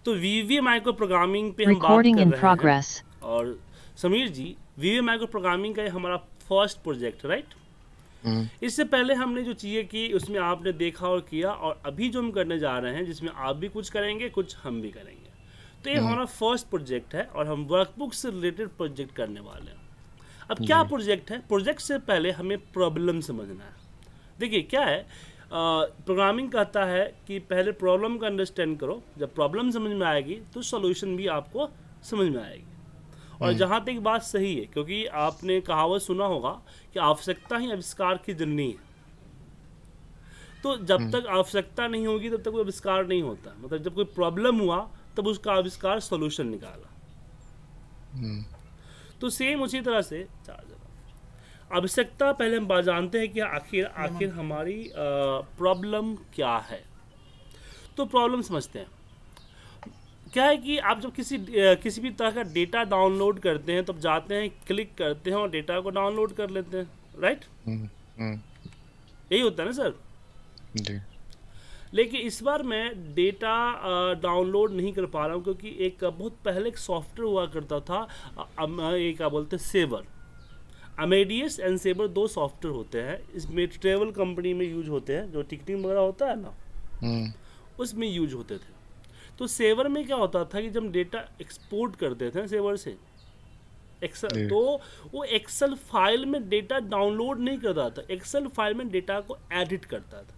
तो वीवीए micro programming पे हम बात Recording कर in रहे हैं। progress. और Sameer ji, VVA micro programming का ये हमारा फर्स्ट प्रोजेक्ट, राइट? हम्म, इससे पहले हमने जो चीज़ें की उसमें आपने देखा और किया, और अभी जो हम करने जा रहे हैं जिसमें आप भी कुछ करेंगे, कुछ हम भी करेंगे। तो ये हम्म, हमारा फर्स्ट प्रोजेक्ट है और हम वर्कबुक से रिलेटेड प्रोजेक्ट करने वाले हैं। अब क्या जी। प्रोजेक्ट है? प्रोजेक्ट से पहले हमें प्रॉब्लम समझना है। देखिए क्या है, प्रोग्रामिंग कहता है कि पहले प्रॉब्लम का अंडरस्टैंड करो, जब प्रॉब्लम समझ में आएगी तो सॉल्यूशन भी आपको समझ में आएगी। और हम्म, जहाँ तक बात सही है, क्योंकि आपने कहावत सुना होगा कि आवश्यकता ही आविष्कार की जननी है। तो जब हम्म, तक आवश्यकता नहीं होगी तब तक कोई आविष्कार नहीं होता। मतलब जब कोई प्रॉब्लम हुआ तब उसका आविष्कार सॉल्यूशन निकाला। हम्म, तो सेम उसी तरह से आवश्यकता पहले हम बात जानते हैं कि आखिर आखिर हमारी प्रॉब्लम क्या है। तो प्रॉब्लम समझते हैं। क्या है कि आप जब किसी भी तरह का डेटा डाउनलोड करते हैं तब जाते हैं, क्लिक करते हैं और डेटा को डाउनलोड कर लेते हैं, राइट? हम्म, हम्म, यही होता है ना सर? जी। लेकिन इस बार मैं डेटा डाउनलोड नहीं कर पा रहा हूँ, क्योंकि एक बहुत पहले एक सॉफ्टवेयर हुआ करता था, ये क्या बोलते हैं, सेवर। अमेडियस एंड सेवर दो सॉफ्टवेयर होते हैं, इसमें ट्रेवल कंपनी में यूज होते हैं, जो टिकटिंग वगैरह होता है ना, हम्म, उसमें यूज होते थे। तो सेवर में क्या होता था कि जब डेटा एक्सपोर्ट करते थे सेवर से एक्सेल, जी। तो वो एक्सेल फाइल में डेटा डाउनलोड नहीं करता था, एक्सेल फाइल में डेटा को एडिट करता था।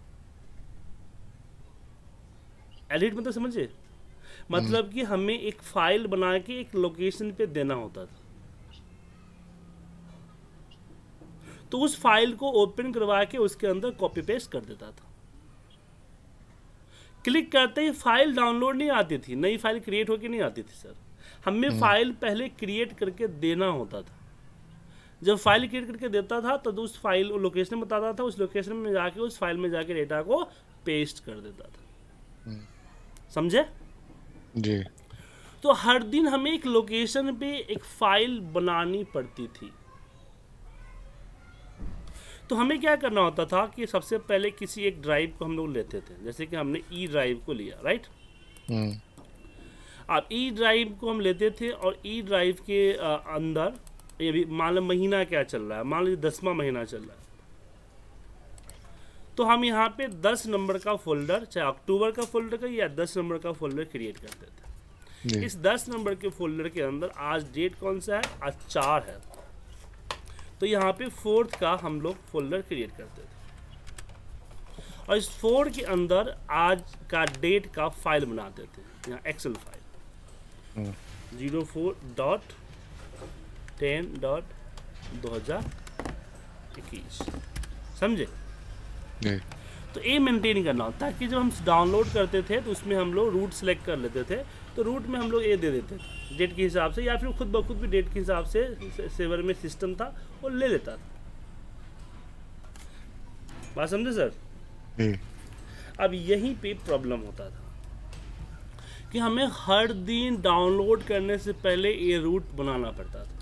एडिट मतलब समझे? मतलब कि हमें एक फाइल बना के एक लोकेशन पे देना होता था, तो उस फाइल को ओपन करवा के उसके अंदर कॉपी पेस्ट कर देता था। क्लिक करते ही फाइल डाउनलोड नहीं आती थी, नई फाइल क्रिएट होकर नहीं आती थी सर। हमें फाइल पहले क्रिएट करके देना होता था। जब फाइल क्रिएट करके देता था तो उस फाइल लोकेशन बताता था, उस लोकेशन में जाके उस फाइल में जाके डेटा को पेस्ट कर देता था। समझे? जी। तो हर दिन हमें एक लोकेशन पे एक फाइल बनानी पड़ती थी। तो हमें क्या करना होता था कि सबसे पहले किसी एक ड्राइव को हम लोग लेते थे, जैसे कि हमने ई ड्राइव को लिया, राइट? हम्म, अब ई ड्राइव को हम लेते थे और ई ड्राइव के अंदर ये भी मान लो महीना क्या चल रहा है, मान लीजिए 10वां महीना चल रहा है, तो हम यहाँ पे 10 नंबर का फोल्डर, चाहे अक्टूबर का फोल्डर का या 10 नंबर का फोल्डर क्रिएट करते थे। जी। इस 10 नंबर के फोल्डर के अंदर आज डेट कौन सा है? आज 4 है, तो यहाँ पे 4th का हम लोग फोल्डर क्रिएट करते थे और इस 4 के अंदर आज का डेट का फाइल बनाते थे, यहाँ एक्सेल फाइल 04.10.2021। समझे? जी। तो ये मेंटेन करना होता, ताकि जब हम डाउनलोड करते थे तो उसमें हम लोग रूट सेलेक्ट कर लेते थे, तो रूट में हम लोग ये दे देते थे डेट के हिसाब से, या फिर खुद ब खुद भी डेट के हिसाब से सेवर में सिस्टम था वो ले लेता था। बात समझे सर? जी। अब यहीं पे प्रॉब्लम होता था कि हमें हर दिन डाउनलोड करने से पहले ये रूट बनाना पड़ता था,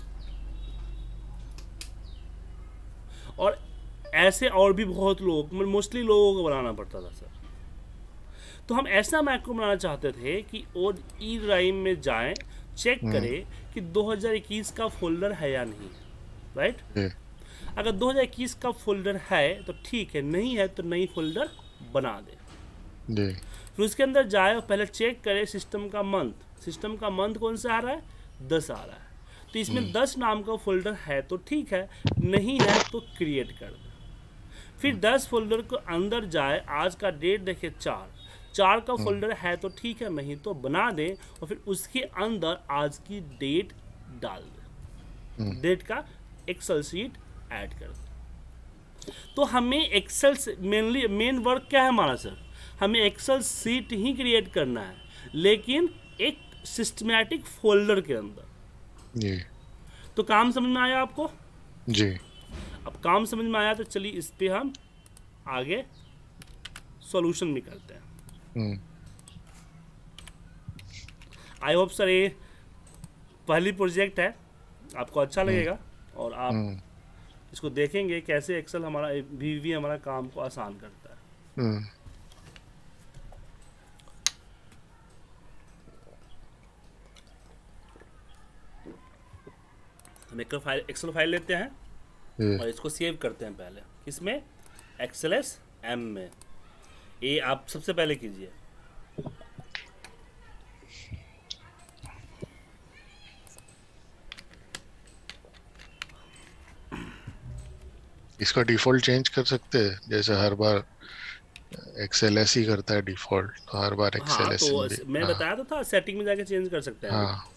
और ऐसे और भी बहुत लोग, मोस्टली लोगों को बनाना पड़ता था सर। तो हम ऐसा मैक्रो बनाना चाहते थे कि और ई ड्राइव में जाएं, चेक करें कि 2021 का फोल्डर है या नहीं, राइट? जी। अगर 2021 का फोल्डर है तो ठीक है, नहीं है तो नई फोल्डर बना दे। जी। फिर उसके अंदर जाए और पहले चेक करे सिस्टम का मंथ, सिस्टम का मंथ कौन सा आ रहा है? 10 आ रहा है, तो इसमें 10 नाम का फोल्डर है तो ठीक है, नहीं है तो क्रिएट कर दे। फिर 10 फोल्डर को अंदर जाए, आज का डेट देखे 4 का फोल्डर है तो ठीक है, नहीं तो बना दे, और फिर उसके अंदर आज की डेट डाल दे, डेट का एक्सेल शीट ऐड कर दे। तो हमें एक्सेल से मेन वर्क क्या है हमारा सर? हमें एक्सेल शीट ही क्रिएट करना है, लेकिन एक सिस्टमैटिक फोल्डर के अंदर। जी। तो काम समझ में आया आपको? जी। अब काम समझ में आया तो चलिए इस पे हम आगे सॉल्यूशन भी करते हैं। आई होप सर ये पहली प्रोजेक्ट है, आपको अच्छा लगेगा और आप इसको देखेंगे कैसे एक्सेल हमारा वीवी हमारा काम को आसान करता है। हम एक्सेल फाइल लेते हैं जी और इसको सेव करते हैं पहले किसमें, XLSM में। ये आप सबसे पहले कीजिए। इसका डिफॉल्ट चेंज कर सकते हैं, जैसे हर बार XLS ही करता है डिफॉल्ट, तो हर बार हाँ XLS तो भी। मैं हाँ बताया तो था, सेटिंग में जाके चेंज कर सकते हैं। हाँ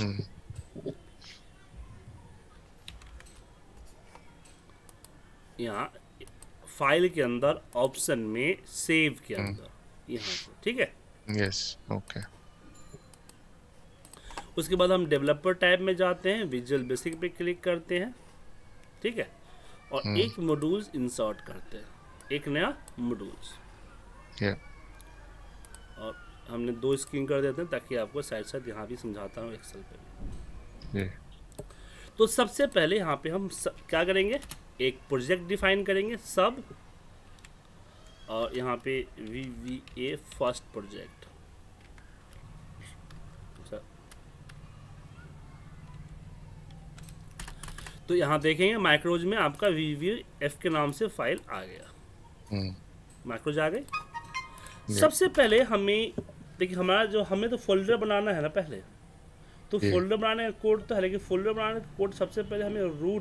यहाँ फाइल के अंदर ऑप्शन में सेव के अंदर यहाँ से, ठीक है। Yes okay. उसके बाद हम डेवलपर टैब में जाते हैं, विजुअल बेसिक पे क्लिक करते हैं, ठीक है, और एक मॉड्यूल्स इंसर्ट करते हैं, एक नया मॉड्यूल्स, और हमने 2 स्क्रीन कर देते हैं ताकि आपको साथ साथ यहाँ भी समझाता हूँ एक्सेल पे भी। तो सबसे पहले यहाँ पे हम क्या करेंगे, एक प्रोजेक्ट डिफाइन करेंगे सब, और यहाँ पे VVA फर्स्ट प्रोजेक्ट। तो यहाँ देखेंगे माइक्रोज में आपका VVF के नाम से फाइल आ गया, माइक्रोज आ गई। सबसे पहले हमें देखिए, हमारा जो हमें तो फोल्डर बनाना है ना पहले, तो फोल्डर बनाने का कोड तो है, लेकिन फोल्डर बनाने का कोड सबसे पहले हमें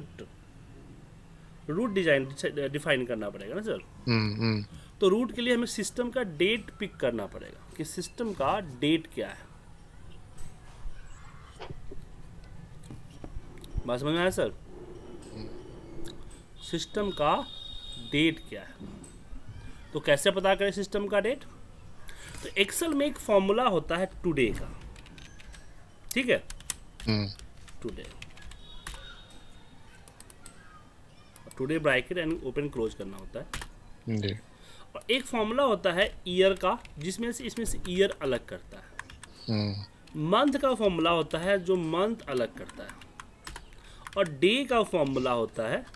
रूट डिफाइन करना पड़ेगा ना सर। तो रूट के लिए हमें सिस्टम का डेट पिक करना पड़ेगा कि सिस्टम का डेट क्या है। बात समझ में आया सर? सिस्टम का डेट क्या है, तो कैसे पता करें सिस्टम का डेट? तो एक्सेल में एक फॉर्मूला होता है टुडे का, ठीक है, today bracket and open close करना होता है। और एक फॉर्मूला होता है ईयर का, जिसमें से इसमें से ईयर अलग करता है। मंथ का फॉर्मूला होता है जो मंथ अलग करता है, और डे का फॉर्मूला होता है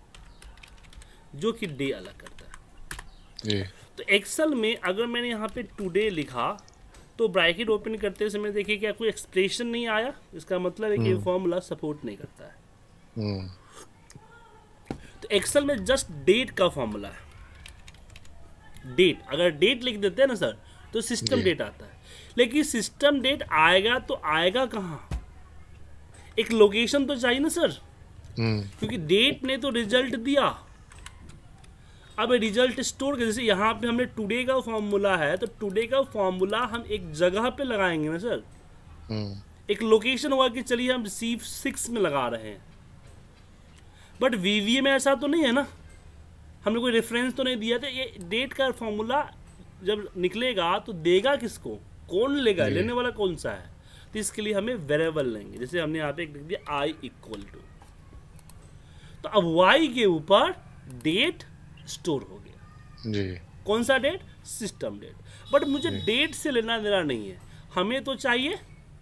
जो कि डे अलग करता है। तो एक्सेल में अगर मैंने यहाँ पे टुडे लिखा तो ब्रैकेट ओपन करते समय देखिए क्या कोई एक्सप्रेशन नहीं आया, इसका मतलब है कि ये फॉर्मूला सपोर्ट नहीं करता है। तो एक्सेल में जस्ट डेट का फॉर्मूला है, डेट, अगर डेट लिख देते हैं ना सर तो सिस्टम डेट आता है, लेकिन सिस्टम डेट आएगा तो आएगा कहाँ, एक लोकेशन तो चाहिए ना सर, क्योंकि डेट ने तो रिजल्ट दिया। अब रिजल्ट स्टोर कर, जैसे यहाँ पे हमने टुडे का फॉर्मूला है, तो टुडे का फॉर्मूला हम एक जगह पे लगाएंगे ना सर, एक लोकेशन होगा कि चलिए हम C6 में लगा रहे हैं, बट VVA में ऐसा तो नहीं है ना, हमने कोई रेफरेंस तो नहीं दिया था। ये डेट का फॉर्मूला जब निकलेगा तो देगा किसको, कौन लेगा, लेने वाला कौन सा है, तो इसके लिए हमें वेरिएबल लेंगे। जैसे हमने यहाँ पे लिख दिया I = तो अब Y के ऊपर डेट स्टोर हो गया जी। कौन सा डेट? System date. बट मुझे डेट से लेना देना नहीं है, हमें तो चाहिए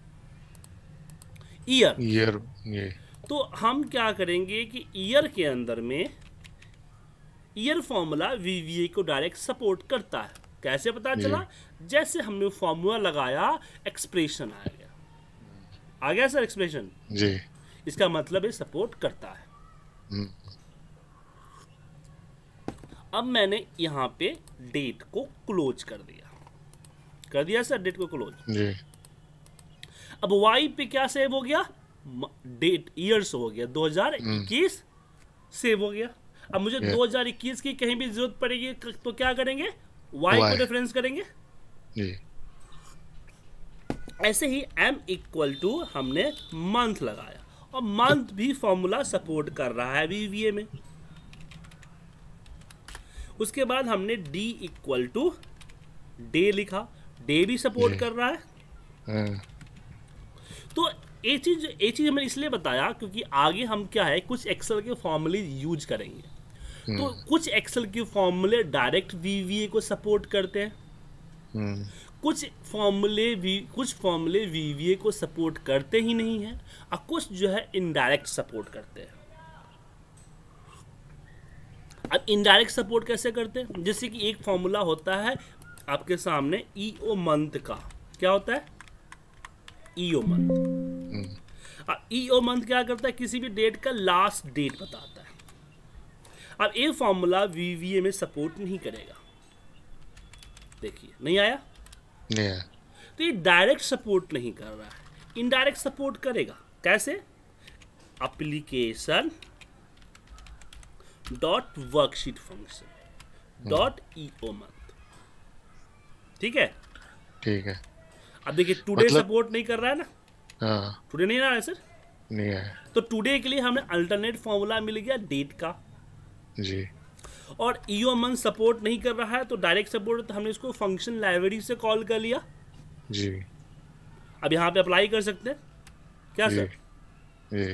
ईयर। तो हम क्या करेंगे कि ईयर के अंदर में ईयर फॉर्मूला VVA को डायरेक्ट सपोर्ट करता है। कैसे पता चला? जैसे हमने फॉर्मूला लगाया एक्सप्रेशन आ गया सर, एक्सप्रेशन जी, इसका मतलब ये सपोर्ट करता है। अब मैंने यहाँ पे डेट को क्लोज कर दिया सर, डेट को क्लोज जी। अब Y पे क्या सेव हो गया? डेट, ईयर्स हो गया, 2021 सेव हो गया। अब मुझे 2021 की कहीं भी जरूरत पड़ेगी तो क्या करेंगे? Y को रेफरेंस करेंगे जी। ऐसे ही M = हमने मंथ लगाया, और मंथ भी फॉर्मूला सपोर्ट कर रहा है VVA में। उसके बाद हमने D = डे लिखा, डे भी सपोर्ट कर रहा है। तो ये चीज हमने इसलिए बताया क्योंकि आगे हम क्या है, कुछ एक्सेल के फॉर्मूले यूज करेंगे। तो कुछ एक्सेल के फॉर्मूले डायरेक्ट VVA को सपोर्ट करते हैं, कुछ फॉर्मूले VVA को सपोर्ट करते ही नहीं हैं, और कुछ जो है इनडायरेक्ट सपोर्ट करते हैं। अब इनडायरेक्ट सपोर्ट कैसे करते हैं? जैसे कि एक फॉर्मूला होता है आपके सामने EO मंथ का, क्या होता है? EO month. अब ईओ मंथ क्या करता है, किसी भी डेट का लास्ट डेट बताता है। अब ये फॉर्मूला वीवीए में सपोर्ट नहीं करेगा, देखिए नहीं आया, नहीं है। तो ये डायरेक्ट सपोर्ट नहीं कर रहा है, इनडायरेक्ट सपोर्ट करेगा। कैसे? Application dot worksheet function dot EO month, ठीक है। ठीक है। अब देखिए टुडे मतलब सपोर्ट नहीं कर रहा है ना, हाँ टुडे नहीं आ रहा है सर, नहीं है तो टुडे के लिए हमें अल्टरनेट फॉर्मूला मिल गया डेट का। जी। और ईओ मंथ सपोर्ट नहीं कर रहा है तो डायरेक्ट सपोर्ट, तो हमने इसको फंक्शन लाइब्रेरी से कॉल कर लिया। जी अब यहाँ पे अप्लाई कर सकते हैं क्या जी सर? जी।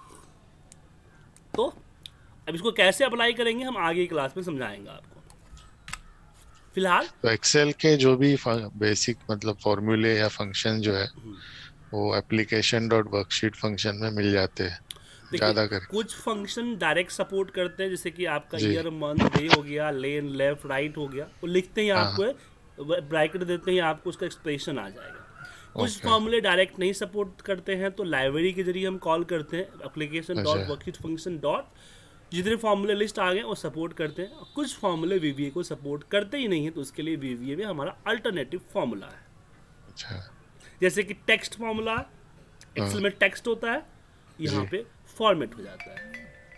तो अब इसको कैसे अप्लाई करेंगे हम आगे की क्लास में समझाएंगे आपको। फिलहाल तो एक्सेल के जो भी बेसिक मतलब फॉर्मूले या फंक्शन जो है वो एप्लीकेशन डॉट वर्कशीट फंक्शन में मिल जाते हैं ज्यादा देखिए कर। कुछ फंक्शन डायरेक्ट सपोर्ट करते हैं, जैसे कि आपका जी। ईयर मंथ डे हो गया, लेन लेफ्ट राइट हो गया, वो लिखते ही हाँ। आपको ब्रैकेट देते ही आपको उसका एक्सप्रेशन आ जाएगा। कुछ ओके। फॉर्मूले डायरेक्ट नहीं सपोर्ट करते हैं तो लाइब्रेरी के जरिए हम कॉल करते हैं, एप्लीकेशन डॉट अच्छा। वर्कशीट फंक्शन डॉट, जितने फॉर्मूले लिस्ट आ गए वो सपोर्ट करते हैं। कुछ फॉर्मूले वीवीए को सपोर्ट करते ही नहीं है, तो उसके लिए वीवीए में हमारा अल्टरनेटिव फॉर्मूला है। अच्छा। जैसे कि टेक्स्ट फॉर्मूला, एक्सेल में टेक्स्ट होता है, यहाँ जी। पे फॉर्मेट हो जाता है,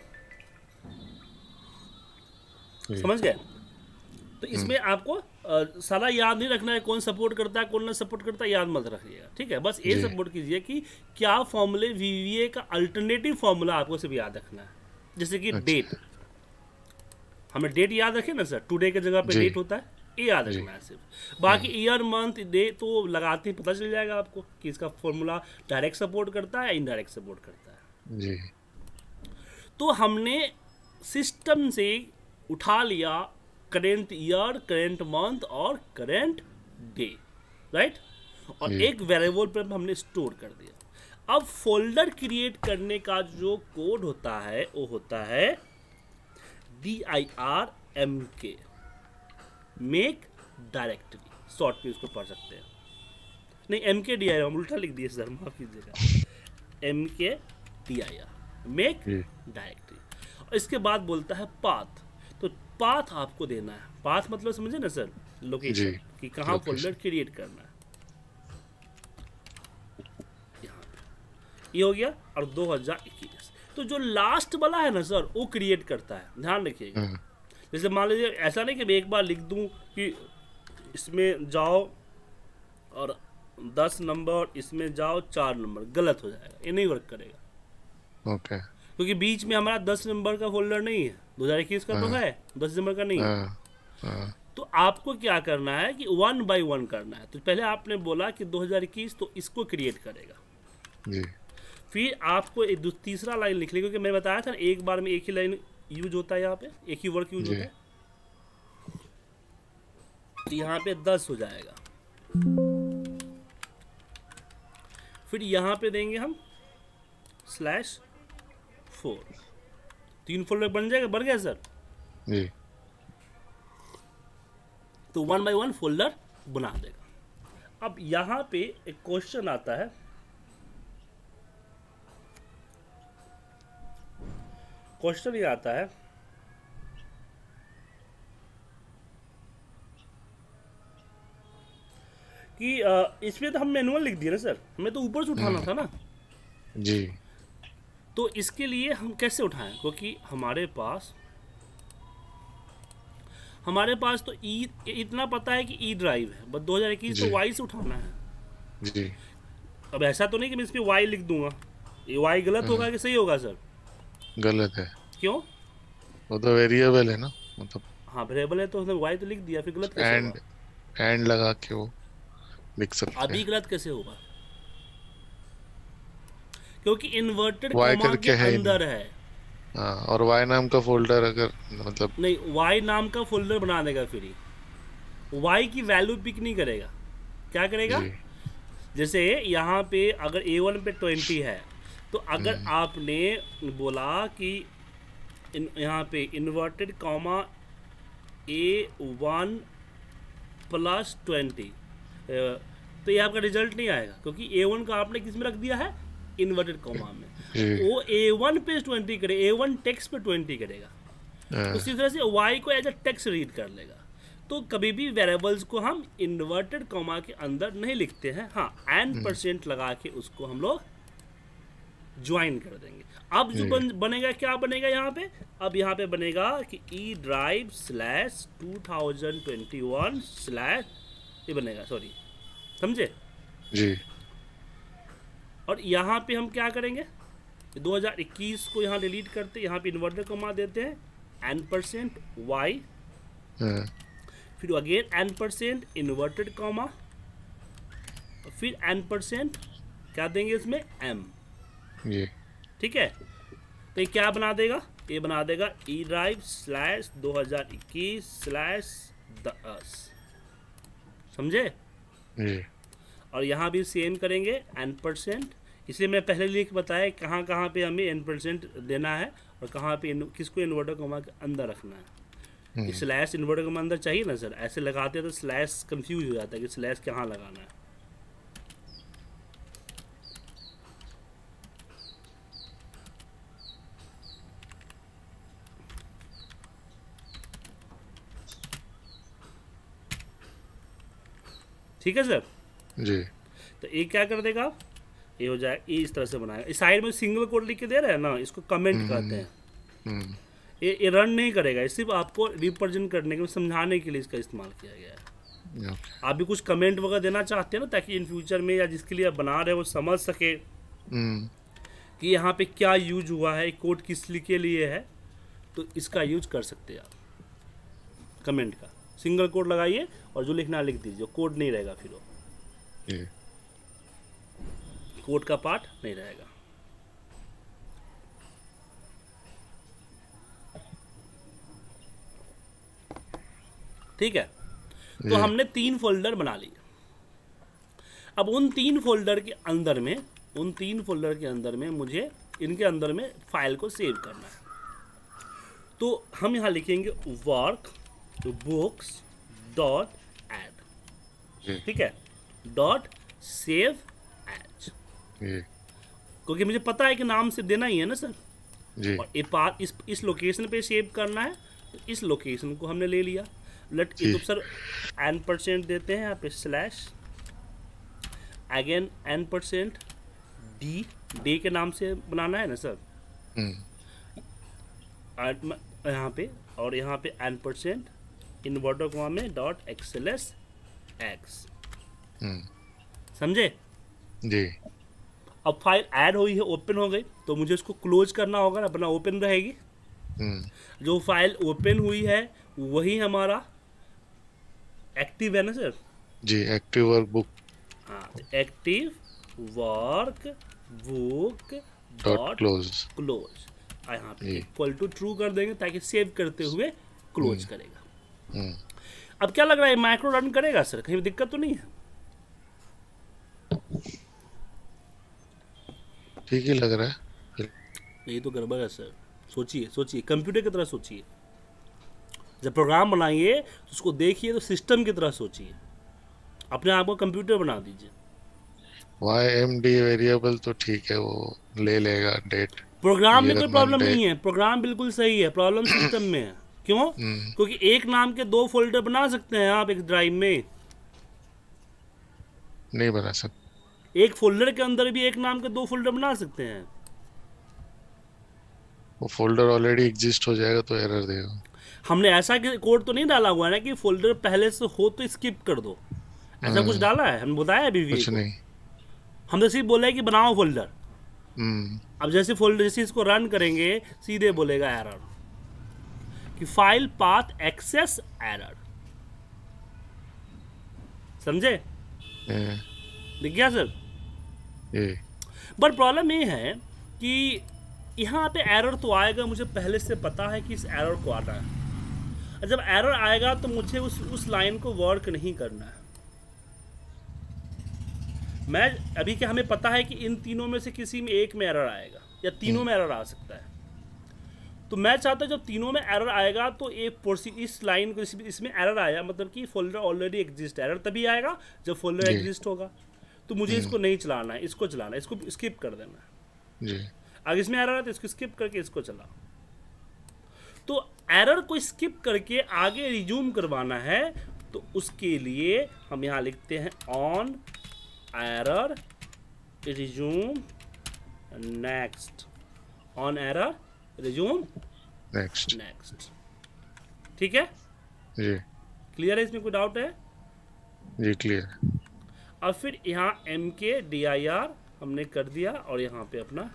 जी। समझ गए? तो इसमें आपको सारा याद नहीं रखना है कौन सपोर्ट करता है कौन ना सपोर्ट करता है, याद मत रखिएगा, ठीक है। बस ये जी। सपोर्ट कीजिए कि क्या फॉर्मूले वीवीए का अल्टरनेटिव फॉर्मूला आपको सिर्फ याद रखना है। जैसे कि अच्छा। डेट, हमें डेट याद रखे ना सर, टुडे के जगह पे जी। डेट होता है, ये याद जी। रखना है सिर्फ। बाकी ईयर मंथ डे तो लगाते ही पता चल जाएगा आपको कि इसका फॉर्मूला डायरेक्ट सपोर्ट करता है या इनडायरेक्ट सपोर्ट करता है। जी। तो हमने सिस्टम से उठा लिया करेंट ईयर, करेंट मंथ और करेंट डे, राइट, और जी। एक वेरिएबल पर हमने स्टोर कर दिया। अब फोल्डर क्रिएट करने का जो कोड होता है वो होता है DIRMK, मेक डायरेक्टरी, शॉर्ट में उसको पढ़ सकते हैं। नहीं MKDIR, हम उल्टा लिख दिए सर, माफ कीजिएगा, MKDIR, मेक जी। डायरेक्टरी। और इसके बाद बोलता है पाथ, तो पाथ आपको देना है, पाथ मतलब समझे ना सर, लोकेशन, कि कहाँ लोकेशन। फोल्डर क्रिएट करना है। यहाँ पे ये हो गया। और 2021, तो जो लास्ट वाला है ना सर वो क्रिएट करता है, ध्यान रखिएगा। जैसे मान लीजिए ऐसा नहीं कि मैं एक बार लिख दूं कि इसमें जाओ और 10 नंबर, इसमें जाओ 4 नंबर, गलत हो जाएगा, ये नहीं वर्क करेगा। ओके। क्योंकि बीच में हमारा 10 नंबर का फोल्डर नहीं है, 2021 का तो है, 10 दिसंबर का नहीं है। हाँ। तो आपको क्या करना है कि 1 by 1 करना है। तो पहले आपने बोला कि 2021, तो इसको क्रिएट करेगा। जी। फिर आपको एक तीसरा लाइन लिख लेगा, क्योंकि मैं बताया था ना एक बार में एक ही लाइन यूज होता है, यहाँ पे एक ही वर्क यूज जी। होता है। तो यहाँ पे 10 हो जाएगा। फिर यहाँ पे देंगे हम /4, 3 फोल्डर बन जाएगा, बन गया सर। जी। तो 1 by 1 फोल्डर बना देगा। अब यहाँ पे एक क्वेश्चन आता है, क्वेश्चन ये आता है कि इसमें तो हम मैनुअल लिख दिए ना सर, हमें तो ऊपर से उठाना था ना। जी। तो इसके लिए हम कैसे उठाएं, क्योंकि हमारे पास तो ई इतना पता है कि ई ड्राइव है, बस 2021 तो जी। वाई से उठाना है। जी। अब ऐसा तो नहीं कि मैं इस पर वाई लिख दूंगा, ये वाई गलत होगा कि सही होगा सर? गलत है, क्यों? वो तो वेरिएबल है ना, मतलब हाँ वेरिएबल है तो उसने वाई तो लिख दिया, फिर गलत कैसे एंड होगा? एंड लगा के वो लिख सकते अभी हैं। गलत कैसे होगा? क्योंकि इन्वर्टेड Y कॉमा करके के है ही अंदर है। हाँ, और वाई नाम का फोल्डर अगर मतलब नहीं, वाई नाम का फोल्डर बना देगा, फिर वाई की वैल्यू पिक नहीं करेगा। क्या करेगा? जी। जैसे यहाँ पे अगर A1 पे 20 है, तो अगर आपने बोला कि यहाँ पे इन्वर्टेड कॉमा A1 +20, तो ये आपका रिजल्ट नहीं आएगा, क्योंकि A1 का आपने किस में रख दिया है, इन्वर्टेड कॉमा में, जी। वो A1 पे 20 करेगा, A1 टेक्स्ट पे 20 करेगा, उसी तरह से y को एज अ टेक्स्ट रीड कर लेगा। तो कभी भी वेरिएबल्स को हम इन्वर्टेड कॉमा के अंदर नहीं लिखते हैं, हाँ %, लगा के उसको हम लोग ज्वाइन कर देंगे। अब जो बनेगा, क्या बनेगा यहाँ पे, अब यहाँ पे बनेगा कि ई ड्राइव /2021/ ये बनेगा, सॉरी, समझे जी। और यहाँ पे हम क्या करेंगे, 2021 को यहाँ डिलीट करते, यहाँ पे इन्वर्टेड कॉमा देते हैं %y, फिर अगेन %, इन्वर्टेड कॉमा, फिर %, क्या देंगे इसमें, m, जी। ठीक है। तो ये क्या बना देगा, ये बना देगा ई ड्राइव /2021/10, समझे। जी। और यहाँ भी सेम करेंगे %, इसलिए मैं पहले लिख बताया कहाँ कहाँ पे हमें %, देना है और कहाँ पे किसको इन्वर्टर कॉमा के अंदर रखना है। स्लैश इन्वर्टर कॉमा अंदर चाहिए ना सर, ऐसे लगाते हैं तो स्लैश कंफ्यूज हो जाता है कि स्लैश कहाँ लगाना है। ठीक है सर जी। तो ये क्या कर देगा, ये हो जाए, ये इस तरह से बनाएगा। इस साइड में सिंगल कोड लिख के दे रहे हैं ना, इसको कमेंट कहते हैं। ये रन नहीं करेगा, ये सिर्फ आपको रिप्रेजेंट करने के, समझाने के लिए इसका इस्तेमाल किया गया है। आप भी कुछ कमेंट वगैरह देना चाहते हैं ना, ताकि इन फ्यूचर में या जिसके लिए आप बना रहे हैं वो समझ सके कि यहाँ पे क्या यूज हुआ है, कोड किस के लिए है, तो इसका यूज कर सकते हैं आप। कमेंट का सिंगल कोड लगाइए और जो लिखना लिख दीजिए, कोड नहीं रहेगा, फिर वो कोड का पार्ट नहीं रहेगा। ठीक है, तो हमने 3 फोल्डर बना लिए। अब उन 3 फोल्डर के अंदर में मुझे इनके अंदर में फाइल को सेव करना है। तो हम यहाँ लिखेंगे workbooks.add, ठीक है, .save as, क्योंकि मुझे पता है कि नाम से देना ही है ना सर जी। और ये पार्ट इस लोकेशन पे सेव करना है, तो इस लोकेशन को हमने ले लिया। लेट ये तो सर %, देते हैं यहाँ पे स्लैश, अगेन %, डी के नाम से बनाना है ना सर, यहाँ पे, और यहाँ पे %, इन्वर्टर कॉमा में .xlsx, समझे जी। अब फाइल ऐड हुई है, ओपन हो गई, तो मुझे उसको क्लोज करना होगा ना, अपना ओपन रहेगी। जो फाइल ओपन हुई है वही हमारा एक्टिव है ना सर जी। एक्टिव वर्कबुक, हाँ, एक्टिव वर्कबुक डॉट क्लोज, यहाँ पे इक्वल टू ट्रू कर देंगे ताकि सेव करते हुए क्लोज करेगा। अब क्या लग रहा है, माइक्रो रन करेगा सर, कहीं दिक्कत तो नहीं है? ठीक ही लग रहा है। ये तो गड़बड़ है सर, सोचिए कंप्यूटर की तरह सोचिए। जब प्रोग्राम बनाइए तो उसको देखिए तो सिस्टम की तरह सोचिए, अपने आप को कंप्यूटर बना दीजिए। YMD वेरिएबल तो ठीक है, वो ले लेगा डेट। प्रोग्राम में कोई प्रॉब्लम नहीं है, प्रोग्राम बिल्कुल सही है, प्रॉब्लम सिस्टम में है। क्यों? क्योंकि एक नाम के 2 फोल्डर बना सकते हैं आप एक ड्राइव में, नहीं बना सकते। एक फोल्डर के अंदर भी एक नाम के 2 फोल्डर बना सकते हैं। वो फोल्डर ऑलरेडी एग्जिस्ट हो जाएगा तो एरर देगा। हमने ऐसा कोड तो नहीं डाला हुआ है ना कि फोल्डर पहले से हो तो स्किप कर दो, ऐसा कुछ डाला है? हमने बताया अभी भी कुछ नहीं, हमने सिर्फ बोला है कि बनाओ फोल्डर। अब जैसे फोल्डर, जैसे इसको रन करेंगे सीधे बोलेगा एरर कि फाइल पाथ एक्सेस एरर, समझे? दिख गया सर? बट प्रॉब्लम ये है कि यहाँ पे एरर तो आएगा, मुझे पहले से पता है कि इस एरर को आता है। जब एरर आएगा तो मुझे उस लाइन को वर्क नहीं करना है। मैं अभी क्या, हमें पता है कि इन तीनों में से किसी में एक में एरर आएगा या तीनों में एरर आ सकता है। तो मैं चाहता हूँ जब तीनों में एरर आएगा तो इस लाइन को, इसमें एरर आया मतलब कि फोल्डर ऑलरेडी एग्जिस्ट, एरर तभी आएगा जब फोल्डर एग्जिस्ट होगा। तो तो मुझे इसको नहीं चलाना है, इसको चलाना है, इसको स्किप कर देना है जी। अगर इसमें एरर है तो इसको स्किप करके इसको चलाओ। तो एरर को स्किप करके आगे रिज्यूम करवाना है तो उसके लिए हम यहाँ लिखते हैं on error resume next, on error resume next. ठीक है जी क्लियर है, इसमें कोई डाउट है? जी क्लियर। अब फिर यहाँ MKDIR हमने कर दिया और यहाँ पे अपना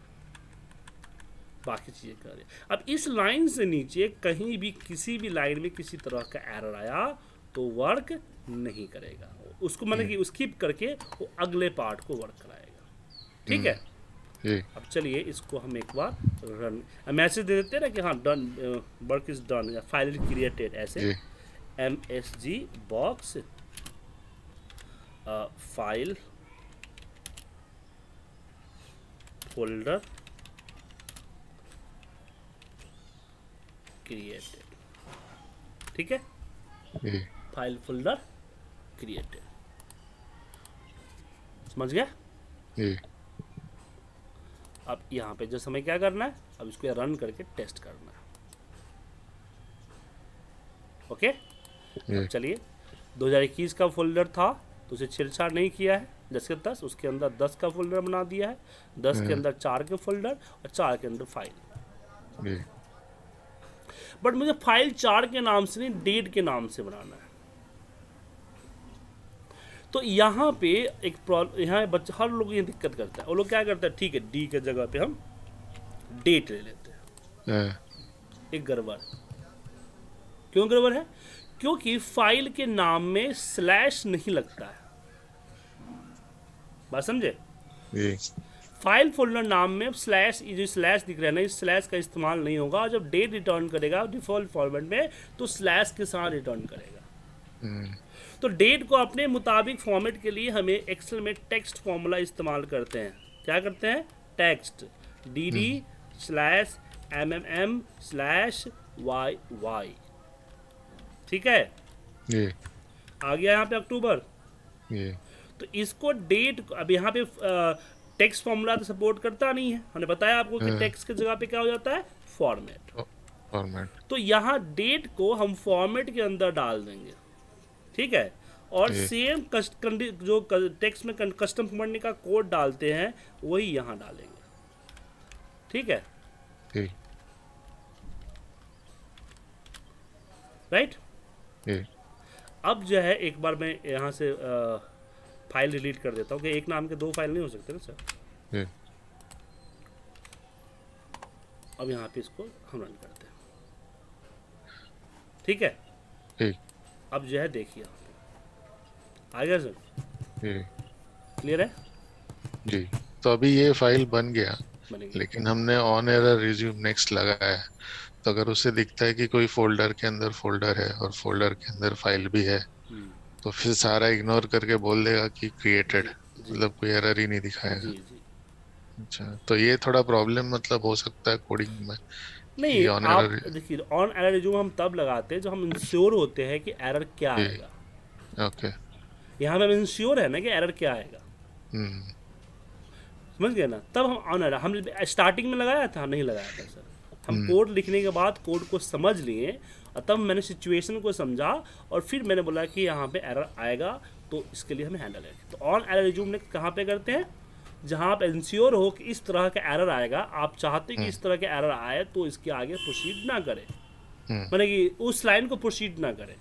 बाकी चीज़ें कर दिया। अब इस लाइन से नीचे कहीं भी किसी भी लाइन में किसी तरह का एरर आया तो वर्क नहीं करेगा, उसको मैंने कि स्किप करके वो अगले पार्ट को वर्क कराएगा। ठीक है जी। अब चलिए इसको हम एक बार रन मैसेज दे देते हैं ना कि हाँ डन, वर्क इज डन या फाइल क्रिएटेड, ऐसे MSG box file folder created. ठीक है फाइल फोल्डर क्रिएटेड, समझ गया? जी। अब यहाँ पे जैसे हमें क्या करना है, अब इसको रन करके टेस्ट करना है। ओके अब चलिए 2021 का फोल्डर था तो उसे छेड़छाड़ नहीं किया है, 10 के 10 उसके अंदर 10 का फोल्डर बना दिया है, 10 के अंदर 4 के फोल्डर और 4 के अंदर फाइल। बट मुझे फाइल 4 के नाम से नहीं डेट के नाम से बनाना है। तो यहाँ पे एक प्रॉब्लम, यहाँ बच्चा हर लोग ये दिक्कत करता है, वो लोग क्या करता है, ठीक है डी के जगह पे हम डेट ले लेते हैं। एक गड़बड़, क्यों गड़बड़ है? क्योंकि फाइल के नाम में स्लैश नहीं लगता है, बात समझे? फाइल फोल्डर नाम में स्लैश, ये जो स्लैश दिख रहा है ना, इस स्लैश का इस्तेमाल नहीं होगा। जब डेट रिटर्न करेगा डिफॉल्ट फॉर्मेट में तो स्लैश के साथ रिटर्न करेगा। तो डेट को अपने मुताबिक फॉर्मेट के लिए हमें एक्सेल में टेक्स्ट फॉर्मूला इस्तेमाल करते हैं। क्या करते हैं? Text DD/MMM/YY। ठीक है आ गया यहाँ पे अक्टूबर। तो इसको डेट, अब यहाँ पे टेक्स्ट फॉर्मूला तो सपोर्ट करता नहीं है, हमने बताया आपको कि टेक्स्ट की जगह पे क्या हो जाता है, फॉर्मेट। तो यहाँ डेट को हम फॉर्मेट के अंदर डाल देंगे। ठीक है और सेम जो टेक्स्ट में कस्टम फॉर्मेट का कोड डालते हैं वही यहाँ डालेंगे। ठीक है राइट। अब जो है एक बार मैं यहाँ से फाइल डिलीट कर देता हूँ कि एक नाम के 2 फाइल नहीं हो सकते ना सर। अब यहाँ पे इसको हम रन करते हैं। ठीक है अब जो है देखिए आ गया सर, क्लियर है जी। तो अभी ये फाइल बन गया, लेकिन हमने ऑन एरर रिज्यूम नेक्स्ट लगाया है, तो अगर उसे दिखता है कि कोई फोल्डर के अंदर फोल्डर है और फोल्डर के अंदर फाइल भी है तो फिर सारा इग्नोर करके बोल देगा कि क्रिएटेड, मतलब कोई एरर ही नहीं दिखाएगा। अच्छा, तो ये थोड़ा प्रॉब्लम मतलब हो सकता है कोडिंग में। नहीं आप देखिए ऑन एरर रिज्यूम हम तब लगाते हैं जब हम इंश्योर होते हैं कि एरर क्या आएगा। ओके यहाँ पे हम इंश्योर है ना कि एरर क्या आएगा, समझ गए ना? तब हम ऑन एरर, हम स्टार्टिंग में लगाया था, नहीं लगाया था सर। हम कोड लिखने के बाद कोड को समझ लिए और तब मैंने सिचुएशन को समझा और फिर मैंने बोला कि यहाँ पे एरर आएगा तो इसके लिए हमें हैंडल है। तो ऑन एरर रिज्यूम ने कहाँ पे करते हैं, जहाँ आप इंश्योर हो कि इस तरह का एरर आएगा, आप चाहते कि इस तरह का एरर आए तो इसके आगे प्रोसीड ना करें, माने कि उस लाइन को प्रोसीड ना करें।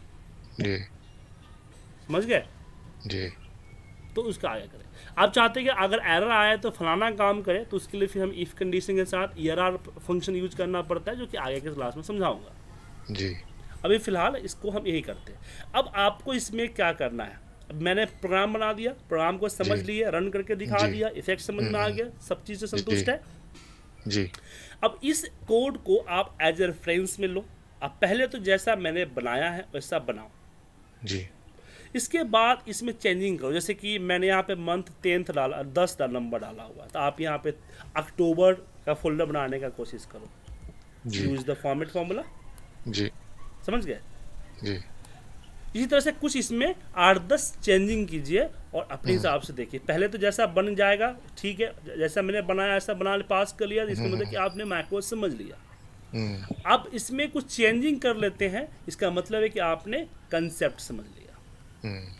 समझ गए जी। तो उसका आगे करें। आप चाहते हैं कि अगर एरर आए तो फलाना काम करे, तो उसके लिए फिर हम इफ कंडीशन के साथ ERR फंक्शन यूज करना पड़ता है, जो कि आगे के क्लास में समझाऊंगा जी। अभी फिलहाल इसको हम यही करते हैं। अब आपको इसमें क्या करना है, अब मैंने प्रोग्राम बना दिया, प्रोग्राम को समझ लिए, रन करके दिखा दिया, इफेक्ट समझ में आ गया, सब चीज़ से संतुष्ट है जी। अब इस कोड को आप एज ए रेफरेंस में लो। अब पहले तो जैसा मैंने बनाया है वैसा बनाओ जी। इसके बाद इसमें चेंजिंग करो। जैसे कि मैंने यहाँ पे मंथ 10th डाला, 10 नंबर डाला हुआ है, तो आप यहाँ पे अक्टूबर का फोल्डर बनाने का कोशिश करो। यूज द फॉर्मेट फॉर्मूला जी, समझ गए जी। इसी तरह से कुछ इसमें 8-10 चेंजिंग कीजिए और अपने हिसाब से देखिए। पहले तो जैसा बन जाएगा ठीक है, जैसा मैंने बनाया ऐसा बना पास कर लिया, इसका मतलब कि आपने मैक्रो समझ लिया। अब इसमें कुछ चेंजिंग कर लेते हैं, इसका मतलब है कि आपने कंसेप्ट समझ लिया।